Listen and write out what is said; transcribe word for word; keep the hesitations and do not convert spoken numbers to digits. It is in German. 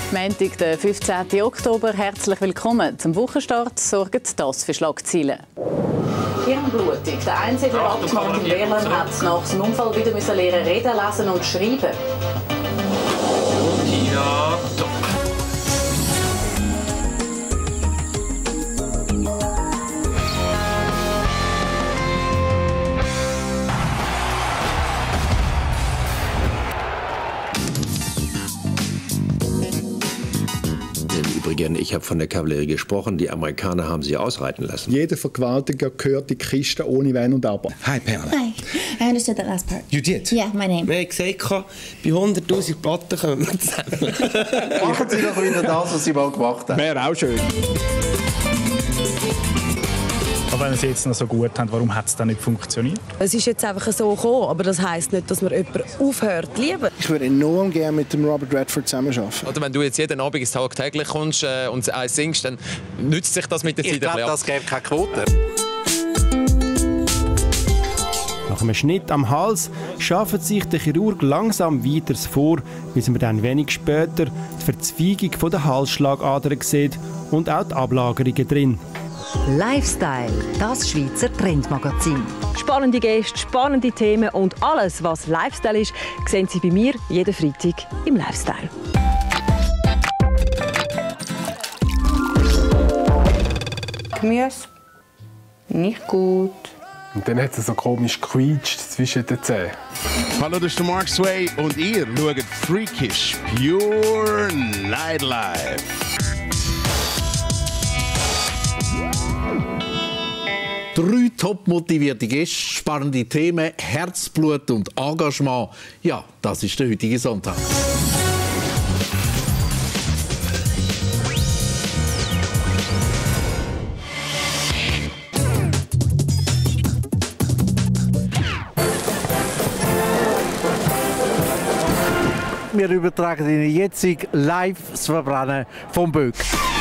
Montag, der fünfzehnten Oktober. Herzlich willkommen. Zum Wochenstart sorgt das für Schlagzeilen. Hirnblutung. Der Einsiedler Martin Wehrlein hat nach seinem Unfall wieder müssen lernen reden, lesen und schreiben. Ja, doch. Ich habe von der Kavallerie gesprochen. Die Amerikaner haben sie ausreiten lassen. Jeder Vergewaltiger gehört die Kiste ohne Wenn und Aber. Hi, Pamela. Hi. I understood that last part. You did? Yeah, my name. Wir haben gesagt, bei hunderttausend Platten kommen wir zusammen. Machen Sie doch wieder das, was Sie mal gemacht haben. Wäre auch schön. Aber wenn Sie jetzt noch so gut haben, warum hat es dann nicht funktioniert? Es ist jetzt einfach so gekommen, aber das heisst nicht, dass man jemanden aufhört zu lieben. Ich würde enorm gerne mit dem Robert Redford zusammenarbeiten. Oder wenn du jetzt jeden Abend ins Tagtäglich kommst äh, und eins singst, dann nützt sich das mit der Zeit. Ich glaube, das gäbe keine Quote. Nach einem Schnitt am Hals schafft sich der Chirurg langsam weiter vor, bis man dann wenig später die Verzweigung der Halsschlagader sieht und auch die Ablagerungen drin. Lifestyle, das Schweizer Trendmagazin. Spannende Gäste, spannende Themen und alles, was Lifestyle ist, sehen Sie bei mir jeden Freitag im Lifestyle. Gemüse, nicht gut. Und dann hat es so komisch gequietscht zwischen den Zähnen. Hallo, das ist Mark Sway und ihr schaut Freakish Pure Nightlife. Drei top motivierte Gäste, spannende Themen, Herzblut und Engagement. Ja, das ist der heutige Sonntag. Wir übertragen Ihnen jetzt live das Verbrennen vom Böck.